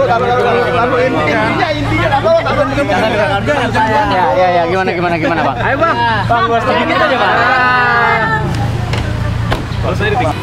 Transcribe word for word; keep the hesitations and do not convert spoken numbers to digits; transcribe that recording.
taruh taruh intinya intinya taruh taruh Ya, ya, ya, gimana, gimana, gimana, Bang? Ayo, Bang. Bang, gua sedikit aja, Bang. Kalau saya ditinggal.